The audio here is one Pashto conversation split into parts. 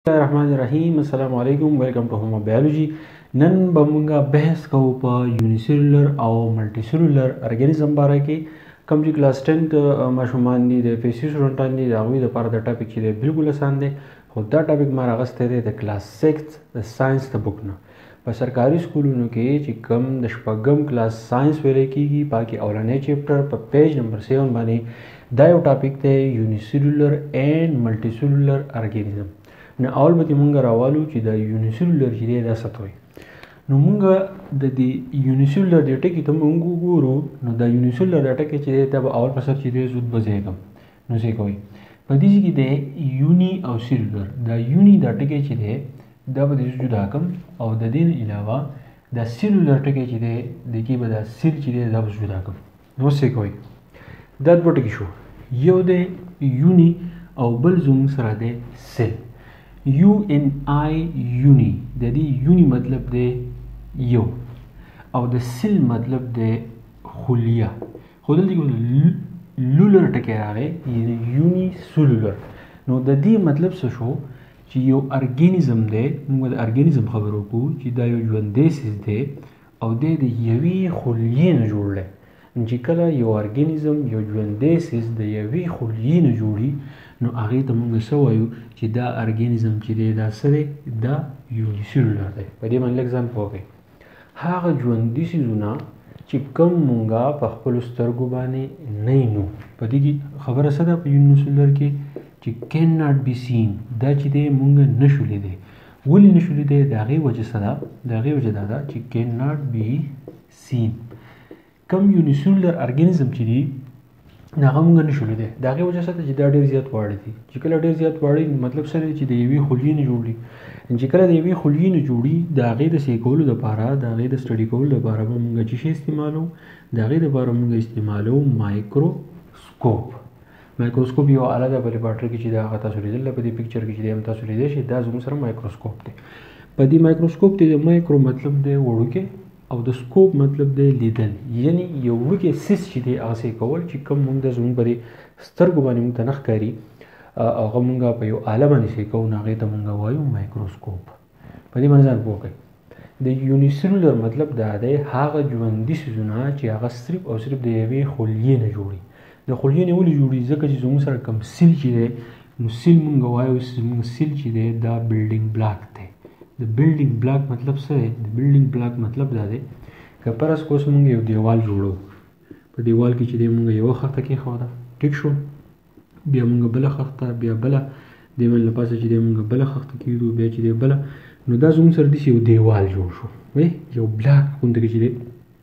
Bismillahirrahmanirrahim. Assalamu alaikum. Welcome to Home of Biology. نن به مونږه بحث کوو په یونیسیلولر او ملټي ارګانیزم باره کې. کوم چې کلاس 10 کې ماشومان دي د پیسي سټوډنټان دي د هغوی لپاره د ټاپک چې دی بالکل اسان دی، خو دا ټاپک ما راغستی دی د کلاس 6 د ساینس د بک نه. په سرکاري سکولونو کې چې کوم د شپږم کلاس ساینس ویلی کېږي په کې اولنی چپټر په پیج نمبر 7 باندې دا یو ټاپک دی یونیسیلولر اینډ ملټي سیلولر ارګانیزم. نو اول به مونږ راوالو چې د یونیسیلولر چې دی دا څه ته وایي. نو مونږ د دې یونیسیلولر د ټکي ته مونږ وګورو. نو د یونیسیلولر د ټکي چې دی دا به اول په سر چې دی زود به ځای کړم. نو څه کوي په دې کې دی یونی او سیلولر. دا یونی د ټکي چې دی دا به جدا کړم او د دې علاوه د سیلولر ټکي چې دی د کې به د سیل چې دی دا به جدا کړم. نو څه کوي دا دوه ټکي شو، یو دی یونی او بل زموږ سره دی سیل. یو ان آی یونی، د دې یونی مطلب دی یو او د سیل مطلب دی خلیه. خو دلته کې لولر ټکی راغی یعنی یونی سیلولر. نو د دې مطلب څه شو چې یو ارګانیزم دی. موږ د ارګانیزم خبرو کوو چې دا یو ژوندی څیز دی او دی د یوې خلیې نه جوړ دی. چې کله یو ارګانیزم یو ژوندی څیز د یوې خلیې نه جوړي نو هغې ته موږ څه وایو چې دا ارګانیزم چې دی دا څه دی، دا یونیسیلولر دی. په دې باندې لږ ځان پوه کړئ. هغه ژوندي څیزونه چې کوم موږ په خپلو سترګو باندې نه وینو، په دې کې خبره څه ده په یونیسیلولر کې چې کین ناټ بي سین، دا چې دی موږ نه شو لیدی. ولې نه شو لیدی؟ د هغې وجه څه ده؟ د هغې وجه دا ده چې کین ناټ بي سین. کم یونیسیلولر ارګانیزم چې دی هغه موږ نه شو لیدی. د هغې وجه څه ده چې دا ډېر زیات واړه دي. چې کله ډېر زیات واړه مطلب څه دی چې د یوې خلیې نه جوړي. چې کله د یوې خلیې نه جوړي د هغې د صحیح کولو دپاره، د هغې د سټډي کولو دپاره به موږ چې شی استعمالوو، د هغې دپاره موږ استعمالوو مایکروسکوپ. مایکروسکوپ یو آله ده په لیبارټري کې چې دا هغه تاسو لیدل په دې پکچر کې چې دی هم تاسو لیدی شئ. دا زموږ سره مایکروسکوپ دی. په دې مایکروسکوپ کې د مایکرو مطلب دی وړوکی او د سکوپ مطلب دی لیدل، یعنی یو وړوکی سیس چې دی هغه صحیح کول چې کوم موږ د زموږ په دې سترګو باندې موږ ته نه ښکاري هغه موږ په یو آله باندې صحیح کوو، نو هغې ته موږ وایو مایکروسکوپ. په دې باندې ځان پوه کړئ. د یونیسیلولر مطلب دا دی هغه ژوندي څیزونه چې هغه صرف او صرف د یوې خلیې نه جوړي. د خلیې نه ولې جوړي؟ ځکه چې زموږ سره کوم سیل چې دی نو سیل موږ وایو زموږ سیل چې دی دا بلډینګ بلاک دی. د بلډینګ بلاک مطلب څه دی؟ د بلډینګ بلاک مطلب دا دی که فرض کوو موږ یو دیوال جوړو، په دیوال کې چې دی موږ یوه خښته کېښوده، ټیک شو، بیا موږ بله خښته، بیا بله، دې باندې له پاسه چې دی موږ بله خښته کېږدو، بیا چې دی بله، نو دا زموږ سره داسې یو دیوال جوړ شو، یو بلاک غوندې چې دی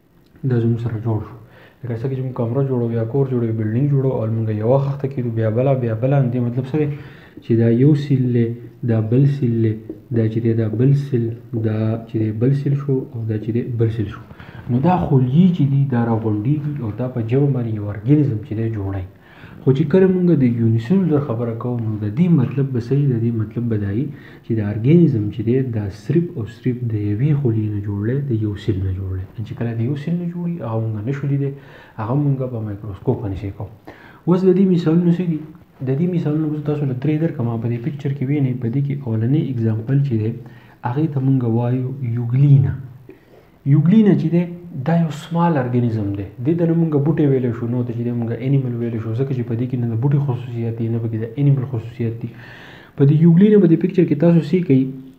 دا زموږ سره جوړ شو. لکه څه چې موږ کمره جوړو یا کور جوړو یا بلډینګ جوړو او موږ یوه خښته کېږدو بیا بله بیا بله، دې مطلب څه دی چې دا یو سیل دی، دا بل سیل دی، دا چې دی دا بل سیل، دا چې دی بل سیل شو او دا چې دی بل سیل شو. نو دا خلیې چې دي دا راغونډېږي او دا په ژبه باندې یو ارګانیزم چې دی جوړوي. خو چې کله موږ د یونیسیلولر خبره کوو نو د دې مطلب به صحیح، د دې مطلب به دا وي چې د ارګانیزم چې دی دا صرف او صرف د یوې خلیې نه جوړ دی، د یو سیل نه جوړ دی. چې کله د یو سیل نه جوړي هغه موږ نه شو لیدی، هغه موږ په مایکروسکوپ باندې صحیح کوو. اوس د دې مثالونه څه دي؟ د دې مثالونه به تاسو له درې درکړم. په دې پکچر کې وینئ په دې کې اولنی اګزامپل چې دی هغې ته موږ وایو یوګلینا. یوګلینا چې دی دا یو سمال ارګانیزم دی. دې ته نه موږ بوټی ویلی شو، نو ته چې دی موږ انیمل ویلی شو، ځکه چې په دې کې نه د بوټي خصوصیات دي نه پکې د انیمل خصوصیات دي. په دې یوګلینا په دې پکچر کې تاسو څه کوئ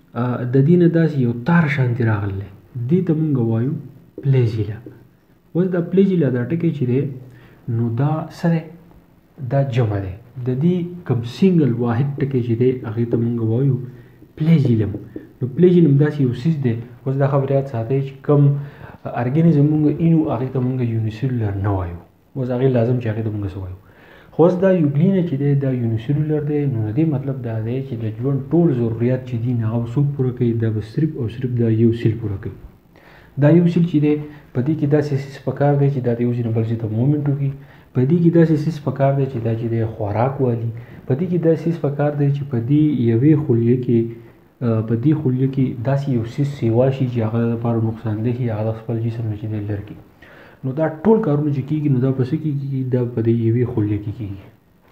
د دې نه داسې یو تار شانتې راغلی، دې ته موږ وایو پلیزیلا. اوس دا پلیزیلا دا ټکی چې دی نو دا څه دی؟ دا جمع دی. د دې کوم سینګل واحد ټکی چې دی هغې ته موږ وایو پلیزیلم. نو پلیزیلم داسې یو څیز دی. اوس دا خبر یاد ساتئ چې کوم ارګانیزم موږ اینو هغې ته موږ یونیسیلولر نه وایو. اوس هغې لازم چې هغې ته موږ څه وایو. خو اوس دا یوګلینا چې دی دا یونیسیلولر دی. نو د دې مطلب دا دی چې د ژوند ټول ضرورت چې دي هغه څوک پوره کوي؟ دا به صرف او صرف دا یو سیل پوره کوي. دا یو سیل چې دی په دې کې داسې څیز پکار دی چې دا د یو ځای نه بل ځای ته مومنټ وکړي. په دې کې داسې څیز پکار دی چې دا چې دی خوراک والي. په دې کې داسې څیز پکار دی چې په دې یوې خلیې کې داسې یو څیز سیوا شي چې هغه لپاره نقصان دی، هغه د خپل جسم نه چې دی لر کړي. نو دا ټول کارونه چې کېږي نو دا په څه کې کېږي؟ دا په دې یوې خلیې کې کېږي.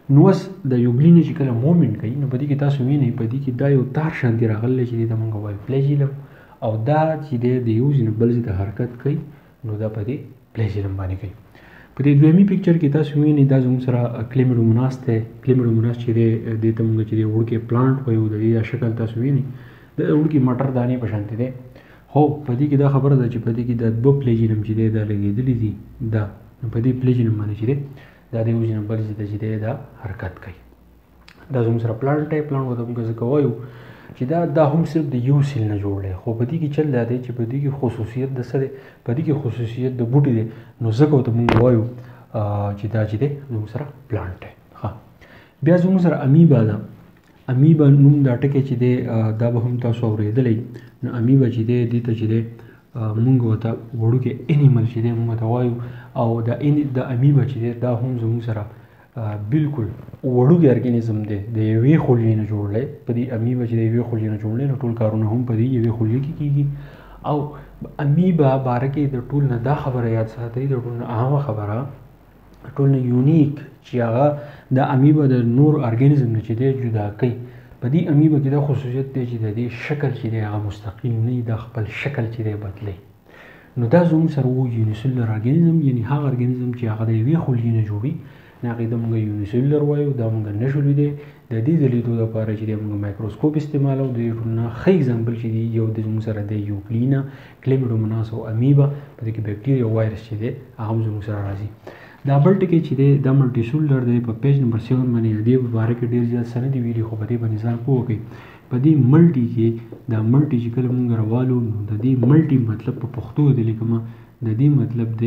نو اوس د یو بلې نه چې کله مومنټ کوي نو په دې کې تاسو وینئ په دې کې دا یو تار شانتې راغلی چې دې ته موږ وایو فلیجیلم او دا چې دی د یو ځای نه بل ځای ته حرکت کوي نو دا په دې فلیجیلم باندې کوي. په دې دویمي پکچر کې تاسو وینئ دا زموږ سره کلیمیډوموناس دی. کلیمیډوموناس چې دی دې ته موږ چې دی وړوکی پلانټ وایو د دې شکل تاسو وینئ د وړوکي مټر دانې په شانتې دی. هو په دې کې دا خبره ده چې په دې کې دا دوه فلیجیلم چې دی دا لګېدلي دي دا په دې فلیجیلم باندې چې دی دا د یو ځای نه بل ځای ته چې دی دا حرکت کوي. دا زموږ سره پلانټ دی. پلانټ ورته موږ ځکه وایو چې دا هم صرف د یو سیل نه جوړ دی خو په دې کې چل دا دی چې په دې کې خصوصیت د څه دی په دې کې خصوصیت د بوټي دی نو ځکه ورته موږ وایو چې دا چې دی زموږ سره پلانټ دی. ښه بیا زموږ سره امیبا ده. امیبا نوم دا ټکی چې دی دا به هم تاسو اورېدلی نو امیبا چې دی دې ته چې دی مونږ ورته وړوکی انیمل چې دی مونږ ورته وایو او د امیبا چې دی دا هم زموږ سره بالکل وړوکی ارګانیزم دی د یوې خلیې نه جوړ دی. په دې امیبا چې د یوې خلیې نه جوړ دی نو ټول کارونه هم په دې یوې خلیې کې کېږي. او امیبا باره کې د ټول نه دا خبره یاد ساتئ د ټول نه اهمه خبره ټول نه یونیک چې هغه د امیبا د نور ارګانیزم نه چې دی جدا کوي په دې امیبا کې دا خصوصیت دی چې د دې شکل چې دی هغه مستقیم نه وي دا خپل شکل چې دی بدلوي. نو دا زموږ سره و یونیسلر ارګانیزم یعنی هغه ارګانیزم چې هغه د یوې خلیې نه جوړي نو هغې ته موږ یونیسلر وایو. دا موږ نشو لیدی د دې د لیدو لپاره چې دی موږ مایکروسکوپ استعمالو. د ټول نه ښه اګزامپل چې دی یو د زموږ سره دی یوکلینا کلیمیډوموناس او امیبا په دې کې بیکټیریا وایرس چې دی هغه هم زموږ سره راځي. دا بل ټکی چې دی دا ملټي سولر دی په پیج نمبر 7 باندې دې په باره کې ډېر زیات څه نه دي ویلي خو په دې باندې ځان پوه کړئ. په دې ملټي کې دا ملټي چې کله موږ راوالو نو د دې ملټي مطلب په پښتو دی لیکمه د دې مطلب دی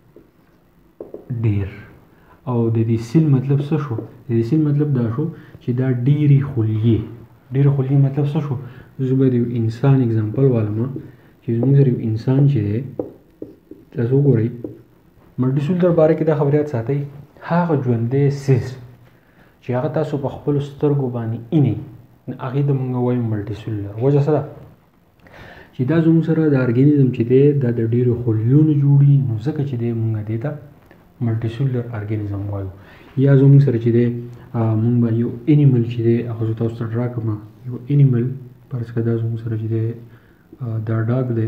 ډېر او د دې سیل مطلب څه شو د دې سیل مطلب دا شو چې دا ډېرې خلیې مطلب څه شو. زه به د یو انسان اګزامپل والم چې زموږ سره یو انسان چې دی تاسو وګورئ ملټي سولر باره کې دا خبرات ساتئ هغه ژوندی سیز چې هغه تاسو په خپلو سترګو باندې اینئ هغې ته موږ وایو ملټي سولر. وجه څه ده چې دا زموږ سره د ارګانیزم چې دی دا د ډېرو خلیو نه جوړي نو ځکه چې دی موږ دې ته ملټي سولر ارګانیزم وایو. یا زموږ سره چې دی موږ به یو انیمل چې دی هغه زه تاسو ته ډرا کړم یو انیمل فرض کړه دا زموږ سره چې دی دا ډاګ دی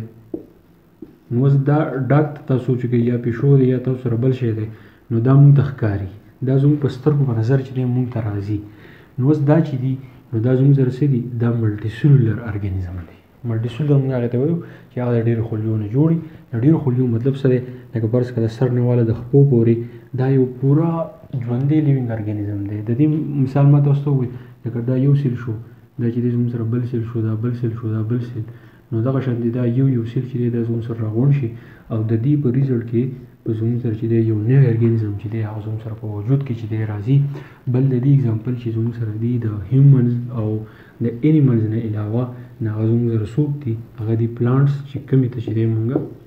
نو اوس دا ډاګ ته تاسو چې یا پیشو دی یا تاسو سره بل شی دی نو دا موږ ته ښکاري دا زموږ په سترګو په نظر چې دی موږ ته راځي. نو اوس دا چې دی نو دا زموږ سره څه دي دا ملټي سولر ارګانیزم دی. ملټي سولر موږ هغې ته وایو چې هغه د ډېرو خلیو نه جوړي. د ډېرو خلیو مطلب څه دی لکه فرض کړه د سر نه واله د خپو پورې دا یو پوره ژوندی لیوینګ ارګانیزم دی. د دې مثال ما تاسو ته ووایي لکه دا یو سیل شو دا چې دی زموږ سره بل سیل شو دا بل سیل شو دا بل سیل نو دغه شان دا یو سیل چې دی دا زموږ سره راغونډ شي او د دې په ریزلټ کې په زموږ سره چې دی یو نوی ارګانیزم چې دی هغه زموږ سره په وجود کې چې دی راځي. بل د دې اګزامپل چې زموږ سره دی د هیومنز او د انیملز نه علاوه نه هغه زموږ سره څوک دي هغه دي پلانټس چې کومې ته چې دی موږ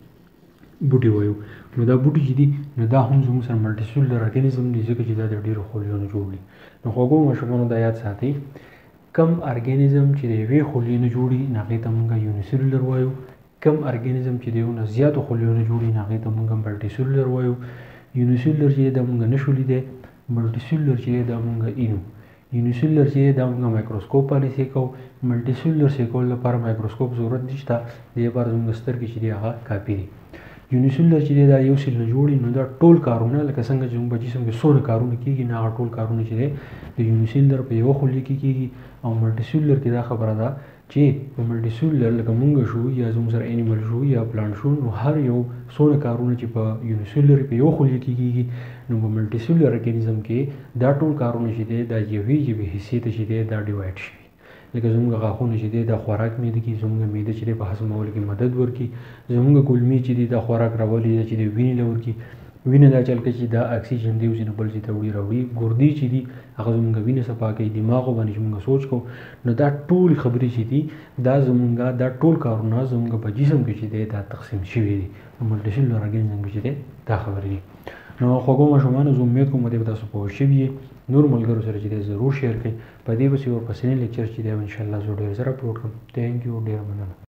بوټي وایو. نو دا بوټي چې دي نو دا هم زموږ سره ملټي سولر ارګانیزم دی ځکه چې دا د ډېرو خلیو نه جوړ دي. نو خوږو ماشومانو دا یاد ساتئ کم ارګانیزم چې د یوې خلیې نه جوړي نو هغې ته موږ یونیسلولر وایو. کم ارګانیزم چې د یو نه زیاتو خلیو نه جوړي نو هغې ته موږ ملټي سولر وایو. یونیسلولر چې دا موږ نشو لیدی ملټي سولر چې دا موږ اینو. یونیسلولر چې دا موږ مایکروسکوپ باندې سې کوو. ملټي سولر سې کولو لپاره مایکروسکوپ ضرورت نشته دې لپاره زموږ سترګې چې دی هغه کافي دي. یونیسلولر چې دی دا یو سیل نه جوړي نو دا ټول کارونه لکه څنګه چې موږ په جسم کې څونه کارونه کېږي نو هغه ټول کارونه چې دی د یونیسلولر په یوه خلیې کې کېږي. او ملټي سولر کې دا خبره ده چې په ملټي سولر لکه موږ شو یا زموږ سره انیمل شو یا پلانټ شو نو هر یو څونه کارونه چې په یونیسلولر په یوه خلیې کې کېږي نو په ملټي سولر ارګانیزم کې دا ټول کارونه چې دی دا یوې حصې ته چې دی دا ډیوایډ شوي. لکه زموږ غاښونه چې دی دا خوراک معده کې زموږ معده چې دی په هضمولو کې مدد ورکړي. زموږ کولمې چې دی دا خوراک راولي چې دی وینې له ورکړي. وینه دا چل کوي چې دا اکسیجن دی چې بل ځای ته راوړي. ګردې چې دي هغه زموږ وینه صفا کوي. دماغ باندې چې موږ سوچ کوو نو دا ټول خبرې چې دي دا زموږ دا ټول کارونه زموږ په جسم کې چې دی دا تقسیم شوي دي. ملټي سولر ارګانیزم کې چې دی دا خبرې دي. نو خوږو ماشومانو زه امید کوم چې تاسو پوه شوي یې. نور ملګرو سره چې دی ضرور شیر کړئ. په دې پسې ورپسې لیکچر چې دی انشاءالله زه ډېر زر اپلوډ کړم. تھینک یو ډېره مننه.